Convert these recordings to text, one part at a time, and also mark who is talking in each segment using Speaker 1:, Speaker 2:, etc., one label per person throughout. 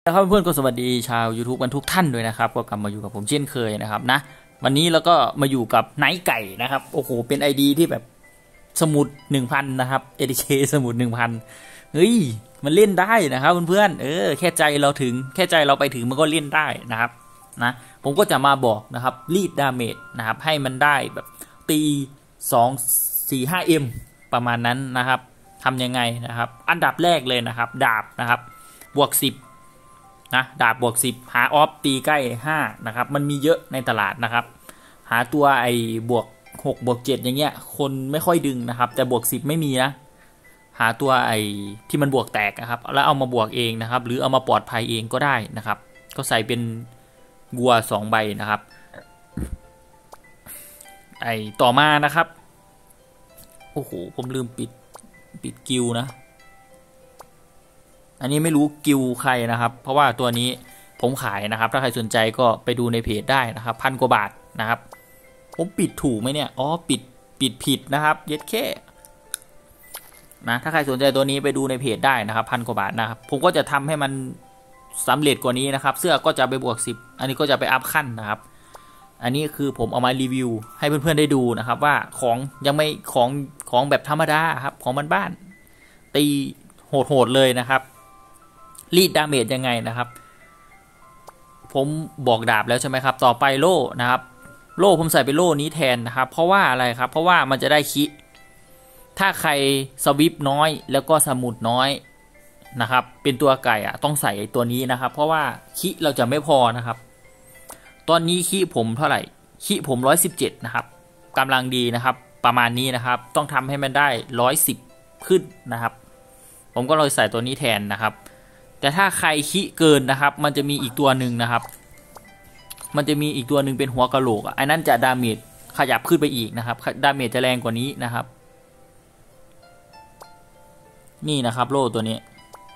Speaker 1: นะครับเพื่อนก็สวัสดีชาว YouTube กันทุกท่านด้วยนะครับก็กลับมาอยู่กับผมเช่นเคยนะครับนะวันนี้เราก็มาอยู่กับไนท์ไก่นะครับโอ้โหเป็น ID ที่แบบสมุด 1,000 นะครับ ATK สมุด 1,000 เฮ้ยมันเล่นได้นะครับเพื่อนแค่ใจเราถึงแค่ใจเราไปถึงมันก็เล่นได้นะครับนะผมก็จะมาบอกนะครับรีดดาเมจนะครับให้มันได้แบบตี2-4-5M ประมาณนั้นนะครับทำยังไงนะครับอันดับแรกเลยนะครับดาบนะครับบวก 10นะดาบบวก 10หาออฟตีใกล้5นะครับมันมีเยอะในตลาดนะครับหาตัวไอ้บวก6บวก7อย่างเงี้ยคนไม่ค่อยดึงนะครับแต่บวก10ไม่มีนะหาตัวไอ้ที่มันบวกแตกนะครับแล้วเอามาบวกเองนะครับหรือเอามาปลอดภัยเองก็ได้นะครับก็ใส่เป็นวัว2ใบนะครับไอ้ต่อมานะครับโอ้โหผมลืมปิดกิลนะอันนี้ไม่รู้กิลใครนะครับเพราะว่าตัวนี้ผมขายนะครับถ้าใครสนใจก็ไปดูในเพจได้นะครับ1,000 กว่าบาทนะครับผมปิดถูกไหมเนี่ยอ๋อปิดผิดนะครับเย็ดแค่นะถ้าใครสนใจตัวนี้ไปดูในเพจได้นะครับ1,000 กว่าบาทนะครับผมก็จะทำให้มันสำเร็จกว่านี้นะครับเสื้อก็จะไปบวก10อันนี้ก็จะไปอัพขั้นนะครับอันนี้คือผมเอามารีวิวให้เพื่อนๆได้ดูนะครับว่าของยังไม่ของแบบธรรมดาครับของบ้านๆตีโหดเลยนะครับรีดดาเมจยังไงนะครับผมบอกดาบแล้วใช่ไหมครับต่อไปโล่นะครับโล่ผมใส่เป็นโล่นี้แทนนะครับเพราะว่าอะไรครับเพราะว่ามันจะได้คิถ้าใครสวิปน้อยแล้วก็สมุดน้อยนะครับเป็นตัวไก่ต้องใส่ตัวนี้นะครับเพราะว่าคิเราจะไม่พอนะครับตอนนี้คิผมเท่าไหร่คิผม117นะครับกำลังดีนะครับประมาณนี้นะครับต้องทำให้มันได้110ขึ้นนะครับผมก็เลยใส่ตัวนี้แทนนะครับแต่ถ้าใครคิเกินนะครับมันจะมีอีกตัวหนึ่งนะครับมันจะมีอีกตัวหนึ่งเป็นหัวกะโหลกอันนั้นจะดาเมจขยับขึ้นไปอีกนะครับดาเมจจะแรงกว่านี้นะครับนี่นะครับโล่ตัวนี้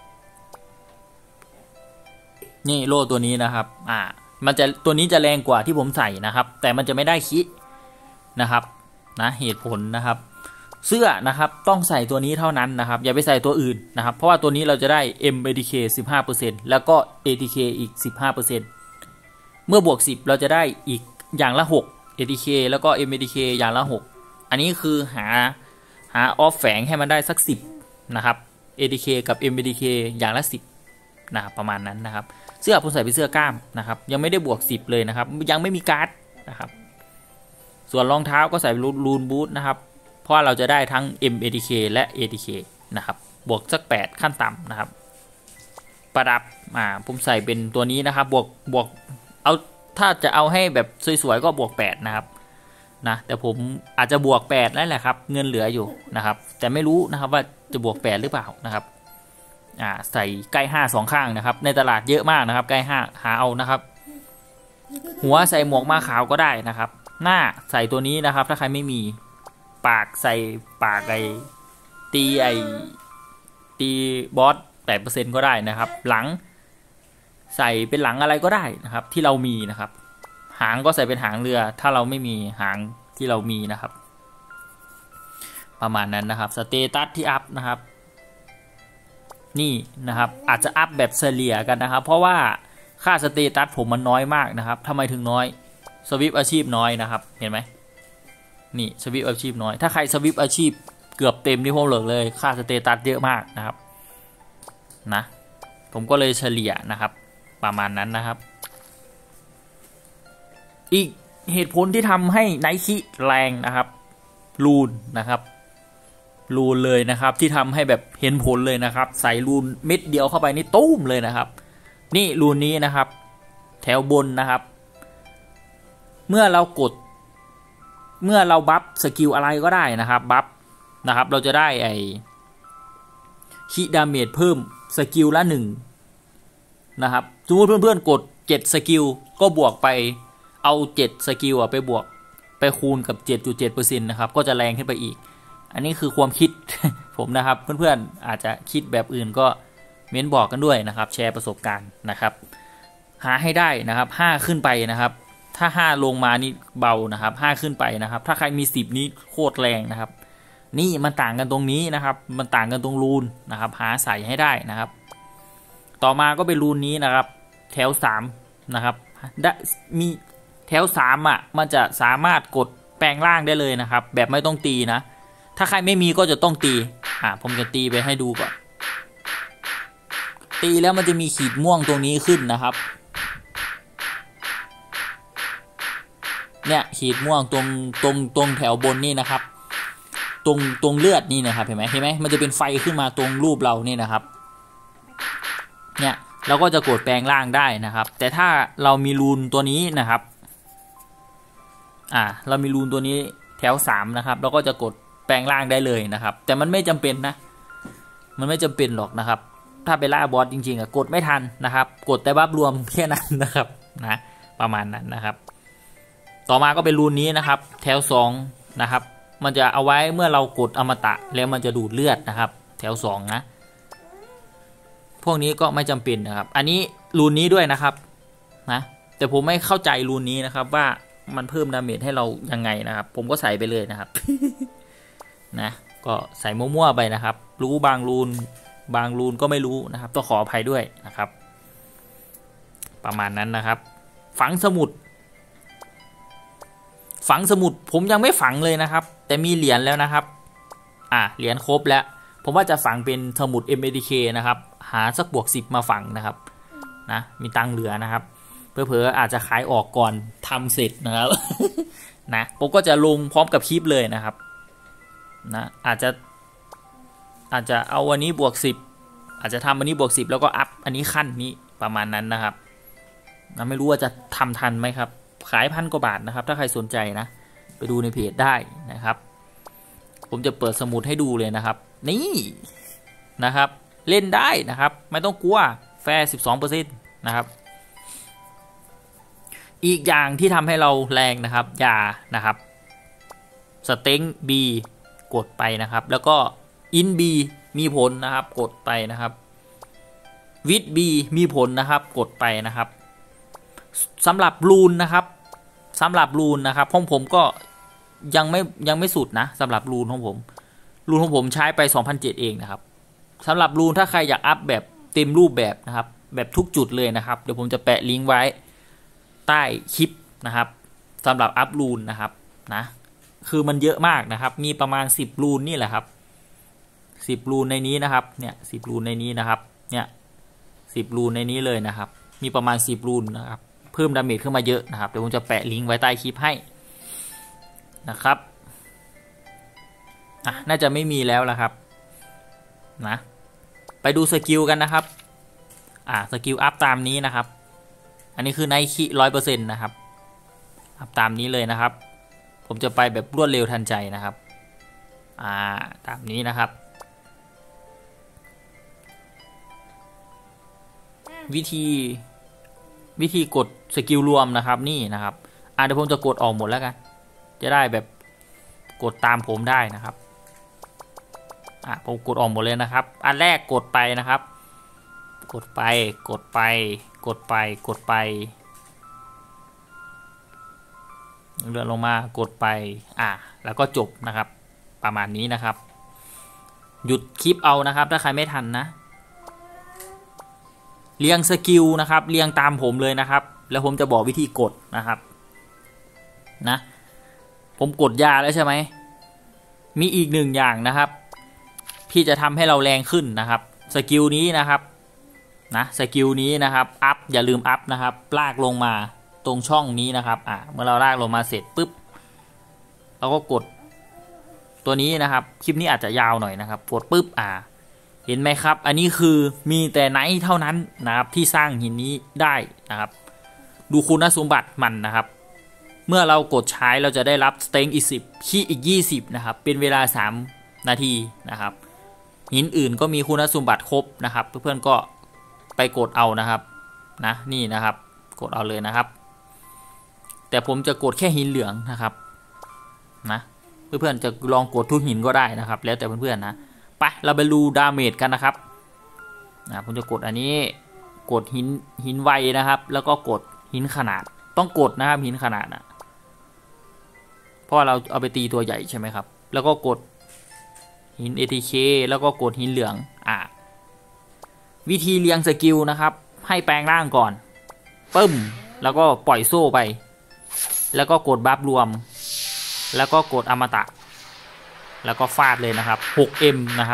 Speaker 1: นี่โล่ตัวนี้นะครับมันจะตัวนี้จะแรงกว่าที่ผมใส่นะครับแต่มันจะไม่ได้คินะครับนะเหตุผลนะครับเสื้อนะครับต้องใส่ตัวนี้เท่านั้นนะครับอย่าไปใส่ตัวอื่นนะครับเพราะว่าตัวนี้เราจะได้ MATK 15% แล้วก็ ATK อีก 15% เมื่อบวก10เราจะได้อีกอย่างละ6 ATK แล้วก็ MATK อย่างละ6อันนี้คือหาออฟแฝงให้มันได้สัก10นะครับ ATK กับ MATK อย่างละ10นะครับประมาณนั้นนะครับเสื้อผมใส่เป็นเสื้อกล้ามนะครับยังไม่ได้บวก10เลยนะครับยังไม่มีการ์ดนะครับส่วนรองเท้าก็ใส่รูนบูทนะครับเพราะเราจะได้ทั้ง MATK และ ATK นะครับบวกสัก8ขั้นต่ำนะครับประดับผมใส่เป็นตัวนี้นะครับบวกเอาถ้าจะเอาให้แบบสวยๆก็บวก8นะครับนะแต่ผมอาจจะบวก8นั่นแหละครับเงินเหลืออยู่นะครับแต่ไม่รู้นะครับว่าจะบวก8หรือเปล่านะครับใส่ใกล้5 2ข้างนะครับในตลาดเยอะมากนะครับใกล้5หาเอานะครับหัวใส่หมวกมาขาวก็ได้นะครับหน้าใส่ตัวนี้นะครับถ้าใครไม่มีปากใส่ปากตีบอส 8% ก็ได้นะครับหลังใส่เป็นหลังอะไรก็ได้นะครับที่เรามีนะครับหางก็ใส่เป็นหางเรือถ้าเราไม่มีหางที่เรามีนะครับประมาณนั้นนะครับสเตตัสที่อัพนะครับนี่นะครับอาจจะอัพแบบเฉลี่ยกันนะครับเพราะว่าค่าสเตตัสผมมันน้อยมากนะครับทำไมถึงน้อยสวิปอาชีพน้อยนะครับเห็นไหมนี่สวิปอาชีพน้อยถ้าใครสวิปอาชีพเกือบเต็มที่ผมเลยค่าสเตตัสเยอะมากนะครับนะผมก็เลยเฉลี่ยนะครับประมาณนั้นนะครับอีกเหตุผลที่ทำให้ไนคิแรงนะครับรูนนะครับรูนเลยนะครับที่ทำให้แบบเห็นผลเลยนะครับใส่รูนเม็ดเดียวเข้าไปนี่ตุ้มเลยนะครับนี่รูนนี้นะครับแถวบนนะครับเมื่อเราบัฟสกิลอะไรก็ได้นะครับบัฟนะครับเราจะได้คิดาเมจเพิ่มสกิลละ1นะครับสมมติเพื่อนๆกด7สกิลก็บวกไปเอา7สกิลไปบวกไปคูณกับ 7.7% นะครับก็จะแรงขึ้นไปอีกอันนี้คือความคิด ผมนะครับเพื่อนๆอาจจะคิดแบบอื่นก็เม้นบอกกันด้วยนะครับแชร์ประสบการณ์นะครับหาให้ได้นะครับ5ขึ้นไปนะครับถ้า5ลงมานี่เบานะครับ5ขึ้นไปนะครับถ้าใครมี10นี้โคตรแรงนะครับนี่มันต่างกันตรงนี้นะครับมันต่างกันตรงรูนนะครับหาใส่ให้ได้นะครับต่อมาก็เป็นรูนนี้นะครับแถว3นะครับได้มีแถว3มันจะสามารถกดแปลงร่างได้เลยนะครับแบบไม่ต้องตีนะถ้าใครไม่มีก็จะต้องตีผมจะตีไปให้ดูก่อนตีแล้วมันจะมีขีดม่วงตรงนี้ขึ้นนะครับเนี่ยขีดม่วงตรงแถวบนนี่นะครับตรงเลือดนี่นะครับเห็นไหมมันจะเป็นไฟขึ้นมาตรงรูปเรานี่นะครับเนี่ยเราก็จะกดแปลงร่างได้นะครับแต่ถ้าเรามีรูนตัวนี้นะครับเรามีรูนตัวนี้แถว3นะครับเราก็จะกดแปลงร่างได้เลยนะครับแต่มันไม่จำเป็นนะมันไม่จำเป็นหรอกนะครับถ้าไปล่าบอสจริงๆกดไม่ทันนะครับกดแต่บัฟรวมแค่นั้นนะครับนะประมาณนั้นนะครับต่อมาก็เป็นรูนนี้นะครับแถว2นะครับมันจะเอาไว้เมื่อเรากดอมตะแล้วมันจะดูดเลือดนะครับแถว2นะพวกนี้ก็ไม่จำเป็นนะครับอันนี้รูนนี้ด้วยนะครับนะแต่ผมไม่เข้าใจรูนนี้นะครับว่ามันเพิ่มดาเมจให้เรายังไงนะครับผมก็ใส่ไปเลยนะครับ นะก็ใส่มั่วๆไปนะครับรู้บางรูนก็ไม่รู้นะครับต้องขออภัยด้วยนะครับประมาณนั้นนะครับฝังสมุดผมยังไม่ฝังเลยนะครับแต่มีเหรียญแล้วนะครับเหรียญครบแล้วผมว่าจะฝังเป็นสมุด MADK นะครับหาสักบวก10มาฝังนะครับนะมีตังเหลือนะครับเผลอๆอาจจะขายออกก่อนทำเสร็จนะครับ นะผมก็จะลงพร้อมกับคลิปเลยนะครับนะอาจจะเอาวันนี้บวก10อาจจะทำวันนี้บวก10แล้วก็อัพอันนี้ขั้นนี้ประมาณนั้นนะครับนะไม่รู้ว่าจะทำทันไหมครับขาย1,000 กว่าบาทนะครับถ้าใครสนใจนะไปดูในเพจได้นะครับผมจะเปิดสมุดให้ดูเลยนะครับนี่นะครับเล่นได้นะครับไม่ต้องกลัวแฟร์ 12% นะครับอีกอย่างที่ทำให้เราแรงนะครับยานะครับสเต็ง B กดไปนะครับแล้วก็อิน B มีผลนะครับกดไปนะครับวิด B มีผลนะครับกดไปนะครับสำหรับรูนนะครับของผมก็ยังไม่สุดนะสำหรับรูนของผมใช้ไป 2,700 เองนะครับสำหรับรูนถ้าใครอยากอัพแบบเต็มรูปแบบนะครับแบบทุกจุดเลยนะครับเดี๋ยวผมจะแปะลิงก์ไว้ใต้คลิปนะครับสำหรับอัพรูนนะครับนะคือมันเยอะมากนะครับมีประมาณ10รูนนี่แหละครับ10รูนในนี้นะครับเนี่ย10รูนในนี้นะครับเนี่ย10รูนในนี้เลยนะครับมีประมาณ10รูนนะครับเพิ่มดาเมจขึ้นมาเยอะนะครับเดี๋ยวผมจะแปะลิงก์ไว้ใต้คลิปให้นะครับน่าจะไม่มีแล้วละครับนะไปดูสกิลกันนะครับสกิลอัพตามนี้นะครับอันนี้คือไนคิ 100% นะครับอัพตามนี้เลยนะครับผมจะไปแบบรวดเร็วทันใจนะครับตามนี้นะครับวิธีกดสกิลรวมนะครับนี่นะครับเดี๋ยวผมจะกดออกหมดแล้วกันจะได้แบบกดตามผมได้นะครับผมกดออกหมดเลยนะครับอันแรกกดไปนะครับกดไปเลื่อนลงมากดไปแล้วก็จบนะครับประมาณนี้นะครับหยุดคลิปเอานะครับถ้าใครไม่ทันนะเรียงสกิลนะครับเรียงตามผมเลยนะครับแล้วผมจะบอกวิธีกดนะครับนะผมกดยาแล้วใช่ไหมมีอีกหนึ่งอย่างนะครับที่จะทำให้เราแรงขึ้นนะครับสกิลนี้นะครับสกิลนี้นะครับอัพอย่าลืมอัพนะครับลากลงมาตรงช่องนี้นะครับเมื่อเราลากลงมาเสร็จปุ๊บเราก็กดตัวนี้นะครับคลิปนี้อาจจะยาวหน่อยนะครับกดปุ๊บเห็นไหมครับอันนี้คือมีแต่ไนท์เท่านั้นนะครับที่สร้างหินนี้ได้นะครับดูคุณสมบัติมันนะครับเมื่อเรากดใช้เราจะได้รับสเต็งอีก10ขี้อีก20นะครับเป็นเวลา3 นาทีนะครับหินอื่นก็มีคุณสมบัติครบนะครับเพื่อนๆก็ไปกดเอานะครับนี่นะครับกดเอาเลยนะครับแต่ผมจะกดแค่หินเหลืองนะครับเพื่อนๆจะลองกดทุกหินก็ได้นะครับแล้วแต่เพื่อนๆนะไปเราไปดูดาเมจกันนะครับผมจะกดอันนี้กดหินไวนะครับแล้วก็กดหินขนาดต้องกดนะครับหินขนาดเพราะเราเอาไปตีตัวใหญ่ใช่ไหมครับแล้วก็กดหิน ATK แล้วก็กดหินเหลืองวิธีเรียงสกิลนะครับให้แปลงร่างก่อนปึ้มแล้วก็ปล่อยโซ่ไปแล้วก็กดบัฟรวมแล้วก็กดอมตะแล้วก็ฟาดเลยนะครับ 6M นะครับ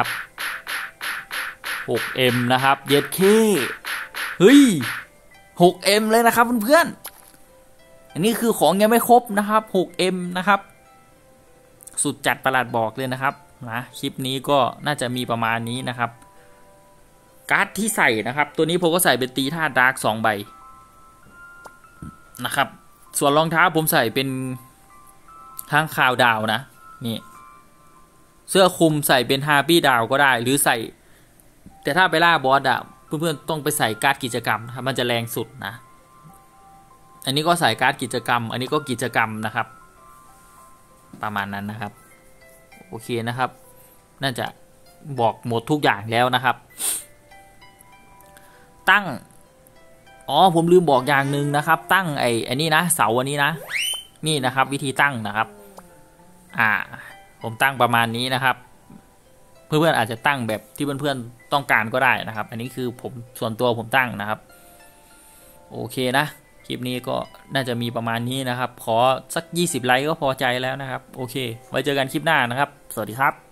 Speaker 1: 6M นะครับเย็ดเคเฮ้ย 6M เลยนะครับเพื่อนๆอันนี้คือของยังไม่ครบนะครับ 6M นะครับสุดจัดประหลาดบอกเลยนะครับนะคลิปนี้ก็น่าจะมีประมาณนี้นะครับการ์ดที่ใส่นะครับตัวนี้ผมก็ใส่เป็นตีธาตุดาร์ก2 ใบนะครับส่วนรองเท้าผมใส่เป็นข้างคาวดาวนะนี่เสื้อคลุมใส่เป็นฮาร์ปี้ดาวก็ได้หรือใส่แต่ถ้าไปล่าบอสอ่ะเพื่อนๆต้องไปใส่การ์ดกิจกรรมครับมันจะแรงสุดนะอันนี้ก็ใส่การ์ดกิจกรรมอันนี้ก็กิจกรรมนะครับประมาณนั้นนะครับโอเคนะครับน่าจะบอกหมดทุกอย่างแล้วนะครับตั้งผมลืมบอกอย่างหนึ่งนะครับตั้งอันนี้นะเสาอันนี้นะนี่นะครับวิธีตั้งนะครับผมตั้งประมาณนี้นะครับเพื่อนๆอาจจะตั้งแบบที่เพื่อนๆต้องการก็ได้นะครับอันนี้คือผมส่วนตัวผมตั้งนะครับโอเคนะคลิปนี้ก็น่าจะมีประมาณนี้นะครับขอสัก20 ไลค์ก็พอใจแล้วนะครับโอเคไว้เจอกันคลิปหน้านะครับสวัสดีครับ